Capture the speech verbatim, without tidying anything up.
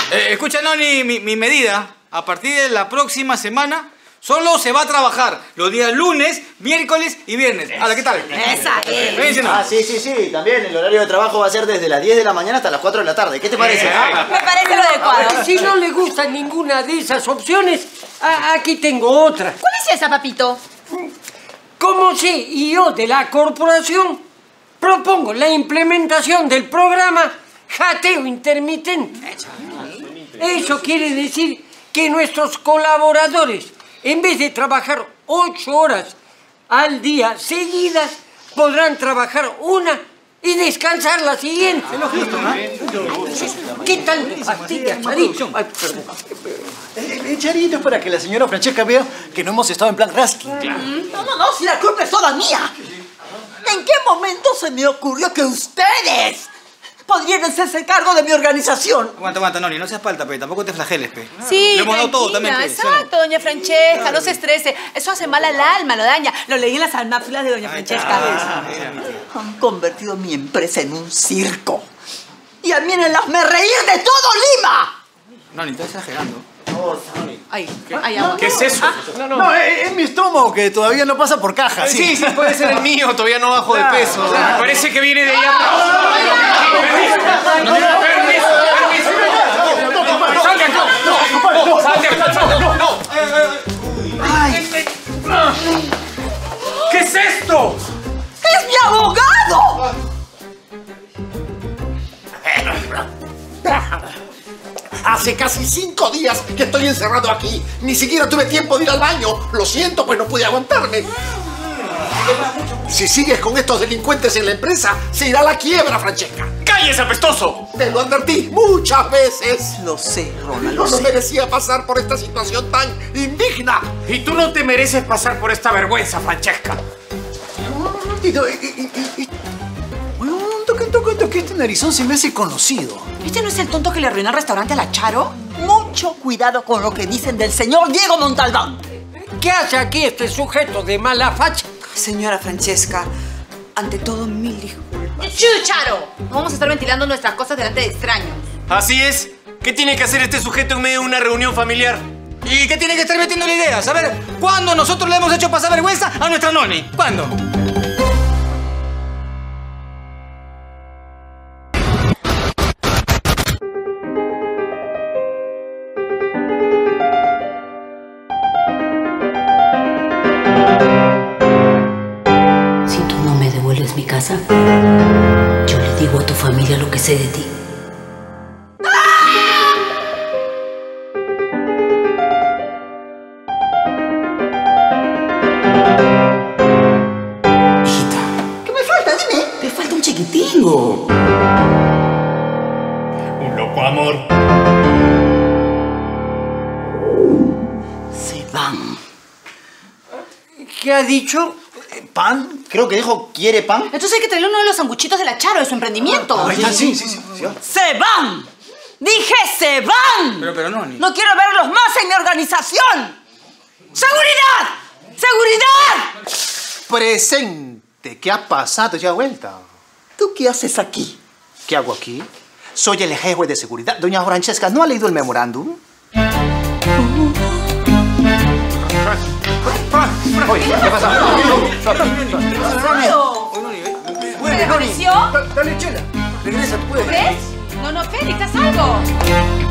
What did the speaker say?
Eh, escucha, Noni, mi, mi medida. A partir de la próxima semana, solo se va a trabajar los días lunes, miércoles y viernes. Hola, ¿qué tal? Esa es. Ah, sí, sí, sí. También el horario de trabajo va a ser desde las diez de la mañana hasta las cuatro de la tarde. ¿Qué te parece? Me parece lo adecuado. Si no le gusta ninguna de esas opciones, a- aquí tengo otra. ¿Cuál es esa, papito? Como C E O de la corporación, propongo la implementación del programa Jateo Intermitente. Eso quiere decir que nuestros colaboradores, en vez de trabajar ocho horas al día seguidas, podrán trabajar una y descansar la siguiente. ¿Qué tal me fastidia, Charito? Ay, perdón. Eh, eh, Charito, es para que la señora Francesca vea que no hemos estado en plan rasking. No, no, no, si la culpa es toda mía. ¿En qué momento se me ocurrió que ustedes podrían hacerse cargo de mi organización? Aguanta, aguanta, Noni, no seas palta, pe. Tampoco te flageles, pe. Sí, Le hemos dado todo también, pe. ¿sí o no? exacto, doña Francesca, no se estrese. Eso hace mal al alma, lo daña. Lo leí en las almáfilas de doña Francesca. Han convertido mi empresa en un circo. Y a mí en el hazme reír de todo Lima. Noni, estás exagerando. Ay, ay, agua. ¿Qué es eso? No, es, es mi estómago que todavía no pasa por caja. Sí, sí, puede ser el mío, todavía no bajo de peso. Me parece que viene de allá atrás. Permiso, permiso, permiso. ¡Salte acá! ¡No! ¡Salte acá! ¡No, no! ¿Qué es esto? ¡Es mi abogado! Hace casi cinco días que estoy encerrado aquí. Ni siquiera tuve tiempo de ir al baño. Lo siento, pues no pude aguantarme. Si sigues con estos delincuentes en la empresa, se irá a la quiebra, Francesca. ¡Cállese, apestoso! Te lo advertí muchas veces. Lo sé, Ronald, No lo nos sé. merecía pasar por esta situación tan indigna. Y tú no te mereces pasar por esta vergüenza, Francesca. Y, y, y, y, bueno, toque, toque, toque, este narizón se me hace conocido. ¿Este no es el tonto que le arruinó el restaurante a la Charo? Mucho cuidado con lo que dicen del señor Diego Montalbán. ¿Qué hace aquí este sujeto de mala facha? Señora Francesca, ante todo, mil disculpas. ¡Chu, Charo! No vamos a estar ventilando nuestras cosas delante de extraños. Así es. ¿Qué tiene que hacer este sujeto en medio de una reunión familiar? ¿Y qué tiene que estar metiendo la idea? A ver, ¿cuándo nosotros le hemos hecho pasar vergüenza a nuestra Noni? ¿Cuándo? Si tú no me devuelves mi casa, yo le digo a tu familia lo que sé de ti. Hijita, ¿qué me falta? Dime. Te falta un chiquitingo. Un loco amor. Se van. ¿Qué ha dicho? ¿Pan? Creo que dijo, ¿quiere pan? Entonces hay que traerle uno de los sanguchitos de la Charo, de su emprendimiento. Ahí está, sí, sí, sí. sí. ¡Se van! ¡Dije se van! Pero, pero, Noni. ¡No quiero verlos más en mi organización! ¡Seguridad! ¡Seguridad! Presente. ¿Qué ha pasado? Ya vuelta. ¿Tú qué haces aquí? ¿Qué hago aquí? Soy el jefe de seguridad. Doña Francesca, ¿no ha leído el memorándum? Oye, ¿qué pasa? ¿Te desvaneció? Dale, chela. Regresa, tú puedes. ¿Crees? No, no, Félix, haz algo.